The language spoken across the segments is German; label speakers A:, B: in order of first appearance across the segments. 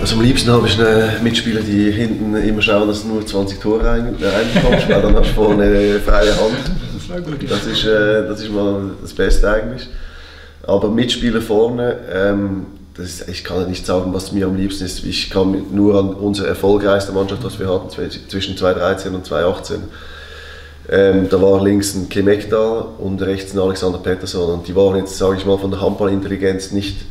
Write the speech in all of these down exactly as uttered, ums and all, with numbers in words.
A: Also am liebsten habe ich eine Mitspieler, die hinten immer schauen, dass du nur zwanzig Tore rein, reinkommst, weil dann hast du vorne eine freie Hand. Das war gut. Das ist, äh, das ist mal das Beste eigentlich. Aber Mitspieler vorne, ähm, das ist, ich kann nicht sagen, was mir am liebsten ist. Ich kann nur an unsere erfolgreichste Mannschaft, was wir hatten zwischen zweitausenddreizehn und zweitausendachtzehn. Ähm, da war links ein Kim Ekdal und rechts ein Alexander Pettersson. Und die waren jetzt, sage ich mal, von der Handballintelligenz nicht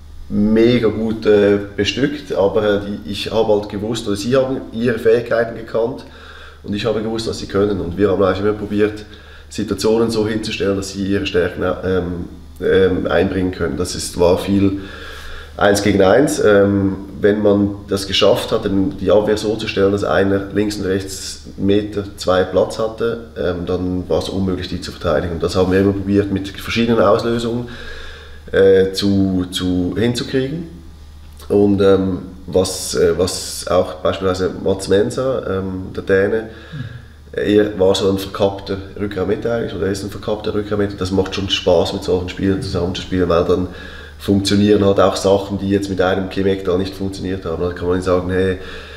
A: mega gut äh, bestückt, aber äh, die, ich habe halt gewusst, oder sie haben ihre Fähigkeiten gekannt und ich habe gewusst, was sie können. Und wir haben eigentlich immer probiert, Situationen so hinzustellen, dass sie ihre Stärken ähm, ähm, einbringen können. Das ist, war viel eins gegen eins. Ähm, wenn man das geschafft hat, die Abwehr so zu stellen, dass einer links und rechts Meter, zwei Platz hatte, ähm, dann war es unmöglich, die zu verteidigen. Und das haben wir immer probiert mit verschiedenen Auslösungen Äh, zu, zu, hinzukriegen. Und ähm, was, äh, was auch beispielsweise Mats Mensa, ähm, der Däne, er war so ein verkappter Rückraummitte eigentlich, oder er ist ein verkappter Rückraummitte. Das macht schon Spaß, mit solchen Spielern zusammenzuspielen, weil dann funktionieren halt auch Sachen, die jetzt mit einem Kim Ekdal nicht funktioniert haben. Da kann man nicht sagen, hey,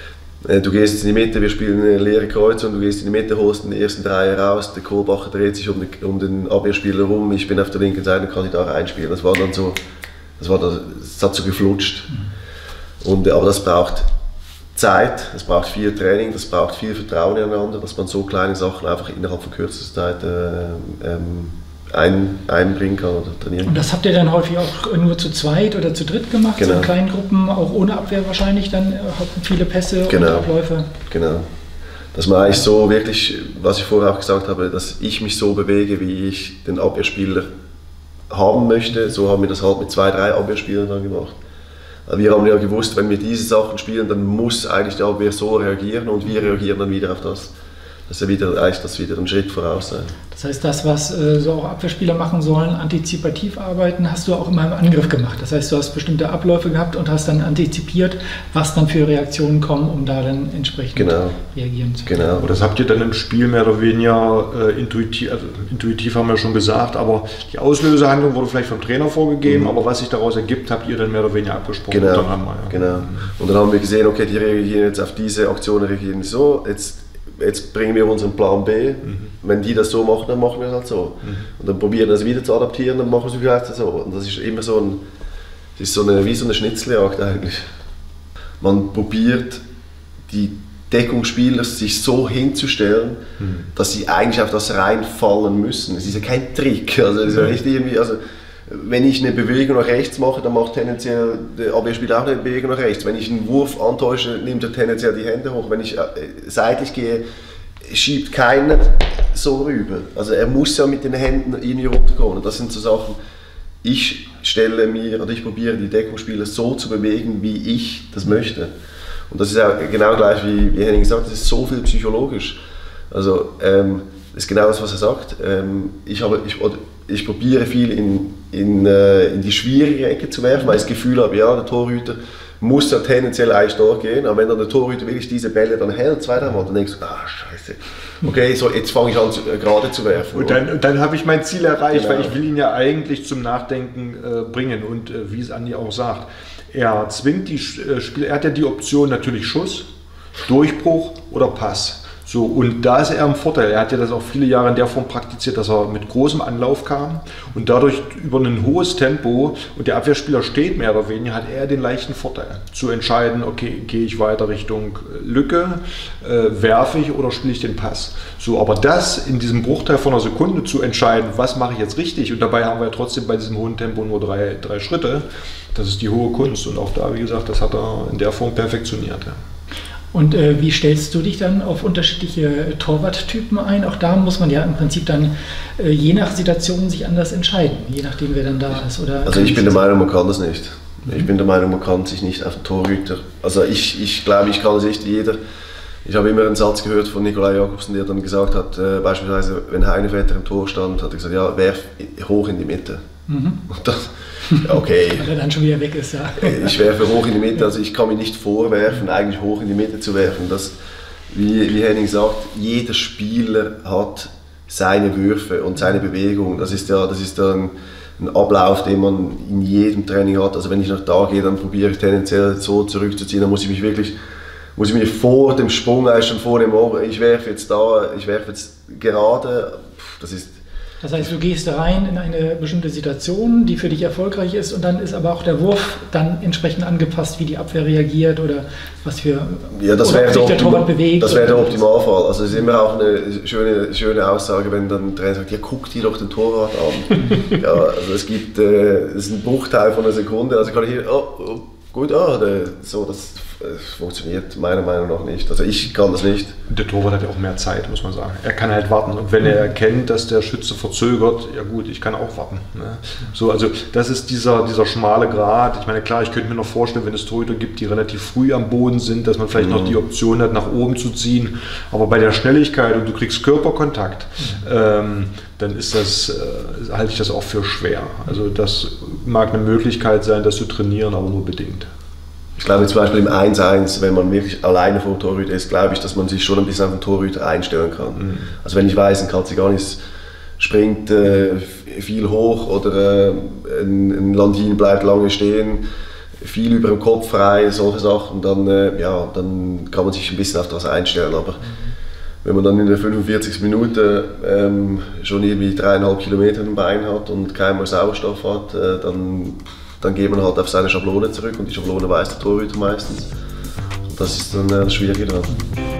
A: du gehst jetzt in die Mitte, wir spielen eine leere Kreuzung, du gehst in die Mitte, holst den ersten Dreier raus, der Kohlbacher dreht sich um den, um den Abwehrspieler rum, ich bin auf der linken Seite und kann die da einspielen. Das war dann so, das, war das, das hat so geflutscht. Und, aber das braucht Zeit, das braucht viel Training, das braucht viel Vertrauen ineinander, dass man so kleine Sachen einfach innerhalb von kürzester Zeit äh, ähm, ein, einbringen kann oder trainieren.
B: Und das habt ihr dann häufig auch nur zu zweit oder zu dritt gemacht, genau. So in kleinen Gruppen, auch ohne Abwehr wahrscheinlich, dann hatten viele Pässe
A: genau.
B: und Abläufe.
A: Genau. Dass man eigentlich so wirklich, was ich vorher auch gesagt habe, dass ich mich so bewege, wie ich den Abwehrspieler haben möchte, so haben wir das halt mit zwei, drei Abwehrspielern dann gemacht. Wir haben ja gewusst, wenn wir diese Sachen spielen, dann muss eigentlich die Abwehr so reagieren und wir reagieren dann wieder auf das. Das ist ja wieder, eigentlich das wieder ein Schritt voraus sein.
B: Das heißt, das, was äh, so auch Abwehrspieler machen sollen, antizipativ arbeiten, hast du auch immer im Angriff gemacht. Das heißt, du hast bestimmte Abläufe gehabt und hast dann antizipiert, was dann für Reaktionen kommen, um da dann entsprechend
A: genau.
B: reagieren zu können.
A: Genau.
C: Und das habt ihr dann im Spiel mehr oder weniger äh, intuitiv, also intuitiv haben wir schon gesagt, aber die Auslösehandlung wurde vielleicht vom Trainer vorgegeben, mhm. aber was sich daraus ergibt, habt ihr dann mehr oder weniger abgesprochen.
A: Genau.
C: Und dann haben wir, ja.
A: genau. Und dann haben wir gesehen, okay, die reagieren jetzt auf diese Aktion, reagieren so, jetzt Jetzt bringen wir unseren Plan B. Mhm. Wenn die das so machen, dann machen wir es halt so. Mhm. Und dann probieren wir das wieder zu adaptieren, dann machen wir es vielleicht so. Und das ist immer so ein, das ist so eine, wie so eine Schnitzeljagd eigentlich. Man probiert, die Deckungsspieler sich so hinzustellen, mhm. dass sie eigentlich auf das reinfallen müssen. Es ist ja kein Trick. Also, es ist ja nicht irgendwie, also, wenn ich eine Bewegung nach rechts mache, dann macht tendenziell der Abwehrspieler auch eine Bewegung nach rechts. Wenn ich einen Wurf antäusche, nimmt er tendenziell die Hände hoch. Wenn ich seitlich gehe, schiebt keiner so rüber. Also er muss ja mit den Händen irgendwie runterkommen. Und das sind so Sachen, ich stelle mir, oder ich probiere die Deckungsspieler so zu bewegen, wie ich das möchte. Und das ist auch genau gleich wie, wie Henning gesagt hat, das ist so viel psychologisch. Also ähm, das ist genau das, was er sagt. Ähm, ich, habe, ich, ich probiere viel in, in, äh, in die schwierige Ecke zu werfen, weil ich das Gefühl habe, ja, der Torhüter muss ja tendenziell eigentlich dort gehen, aber wenn dann der Torhüter wirklich diese Bälle dann hält, zwei, drei Mal, dann denkst du, ah, scheiße, okay, so, jetzt fange ich an zu, äh, gerade zu werfen.
C: Und dann, und dann habe ich mein Ziel erreicht,
A: genau.
C: weil ich will ihn ja eigentlich zum Nachdenken äh, bringen und äh, wie es Andi auch sagt, er zwingt die äh, Spieler, er hat ja die Option natürlich Schuss, Durchbruch oder Pass. So, und da ist er im Vorteil. Er hat ja das auch viele Jahre in der Form praktiziert, dass er mit großem Anlauf kam und dadurch über ein hohes Tempo und der Abwehrspieler steht mehr oder weniger, hat er den leichten Vorteil zu entscheiden, okay, gehe ich weiter Richtung Lücke, äh, werfe ich oder spiele ich den Pass. So, aber das in diesem Bruchteil von einer Sekunde zu entscheiden, was mache ich jetzt richtig und dabei haben wir ja trotzdem bei diesem hohen Tempo nur drei, drei Schritte, das ist die hohe Kunst und auch da, wie gesagt, das hat er in der Form perfektioniert. Ja.
B: Und äh, wie stellst du dich dann auf unterschiedliche Torwarttypen ein? Auch da muss man ja im Prinzip dann äh, je nach Situation sich anders entscheiden, je nachdem wer dann da ist. Oder
A: also ich bin der Meinung, man kann das nicht. Mhm. Ich bin der Meinung, man kann sich nicht auf den Torhüter, also ich, ich glaube, ich kann es nicht jeder. Ich habe immer einen Satz gehört von Nikolai Jakobsen, der dann gesagt hat, äh, beispielsweise wenn Heinevetter im Tor stand, hat er gesagt, ja, werf hoch in die Mitte. Mhm. Und das, okay.
B: Weil er dann schon wieder weg ist, ja.
A: Ich werfe hoch in die Mitte, also ich kann mich nicht vorwerfen, eigentlich hoch in die Mitte zu werfen. Das, wie, wie Henning sagt, jeder Spieler hat seine Würfe und seine Bewegung. Das ist ja, das ist ja ein, ein Ablauf, den man in jedem Training hat. Also wenn ich nach da gehe, dann probiere ich tendenziell so zurückzuziehen. Dann muss ich mich wirklich, muss ich mich vor dem Sprung, eigentlich schon vor dem Ohr, ich werfe jetzt da, ich werfe jetzt gerade. Das ist
B: Das heißt, du gehst rein in eine bestimmte Situation, die für dich erfolgreich ist, und dann ist aber auch der Wurf dann entsprechend angepasst, wie die Abwehr reagiert oder was für
A: ja, das
B: oder
A: wäre
B: sich der Torwart bewegt.
A: Das wäre der Optimalfall. Also es ist immer auch eine schöne, schöne Aussage, wenn dann ein Trainer sagt, ja, guck dir doch den Torwart an. Ja, also es gibt, äh, es ist ein Bruchteil von einer Sekunde, also kann ich hier, oh, oh, gut, ah, der, so, das funktioniert meiner Meinung nach nicht. Also ich kann das nicht.
C: Der Torwart hat ja auch mehr Zeit, muss man sagen. Er kann halt warten. Und wenn er erkennt, dass der Schütze verzögert, ja gut, ich kann auch warten. Ne? So, also das ist dieser, dieser schmale Grat. Ich meine, klar, ich könnte mir noch vorstellen, wenn es Torhüter gibt, die relativ früh am Boden sind, dass man vielleicht mhm. noch die Option hat, nach oben zu ziehen. Aber bei der Schnelligkeit und du kriegst Körperkontakt, mhm. ähm, dann ist das, äh, halte ich das auch für schwer. Also das mag eine Möglichkeit sein, das zu trainieren, aber nur bedingt.
A: Ich glaube zum Beispiel im eins eins, wenn man wirklich alleine vor dem Torhüter ist, glaube ich, dass man sich schon ein bisschen auf den Torhüter einstellen kann. Mhm. Also wenn ich weiß, ein Katziganis springt äh, viel hoch oder äh, ein, ein Landin bleibt lange stehen, viel über dem Kopf frei, solche Sachen, dann, äh, ja, dann kann man sich ein bisschen auf das einstellen. Aber mhm. wenn man dann in der fünfundvierzigsten Minute ähm, schon irgendwie dreieinhalb Kilometer im Bein hat und keinen Sauerstoff hat, äh, dann dann geht man halt auf seine Schablone zurück und die Schablone weiß der Torhüter meistens. Und das ist dann äh, das Schwierige daran.